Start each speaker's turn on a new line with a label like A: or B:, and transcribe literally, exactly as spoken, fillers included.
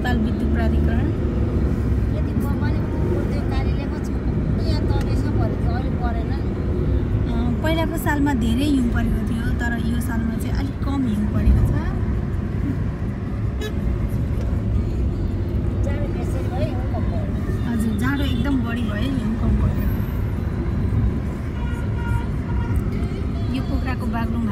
A: नेपाल विद्युत प्राधिकरण
B: यति पनि उद्योग कार्यालयमा छु यहाँ तरेछ भनेको अहिले परेन नि
A: पहिलाको सालमा धेरै हिउँ परेको थियो तर यो सालमा चाहिँ अलिक कम हिउँ परेको छ
B: जाडो बेसी भयो हिउँ कम भयो
A: हजुर जाडो एकदम बढी भयो हिउँ कम पऱ्यो यो पोखराको बागलुङ